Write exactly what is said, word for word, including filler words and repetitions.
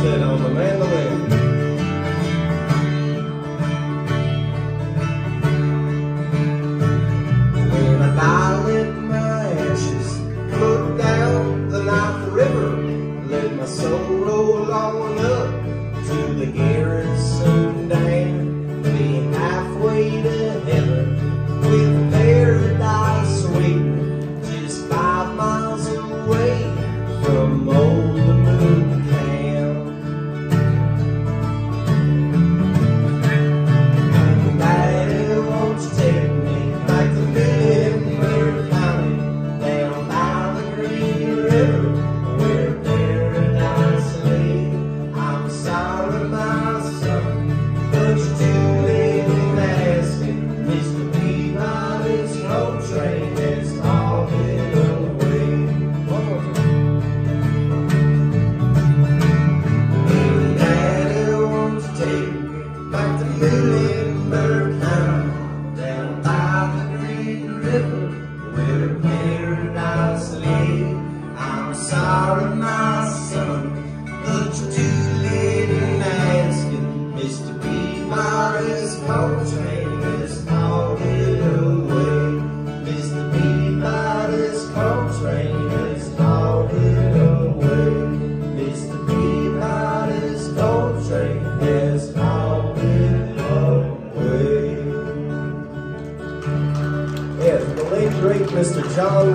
Homestead on the mandolin. When I die, let my ashes float down the Ninth River. Let my soul roll on up to the Garrison Dam. Being halfway to heaven with paradise waiting just five miles away from old MoonCats. Daddy, won't you take me back to Denver County, down by the Green River where paradise lay? I'm sorry, my son, but you're too late in asking. Mister Peabody's coal train has hauled away. Daddy, won't you take me back to Muhlenberg County, down by the Green River where paradise lay? I'm sorry, my son, but you're too late in asking. Mister Peabody's coal train has hauled away. Mister Peabody's coal train has hauled away. Mister Peabody's coal train has hauled away. Yes, the late great Mister John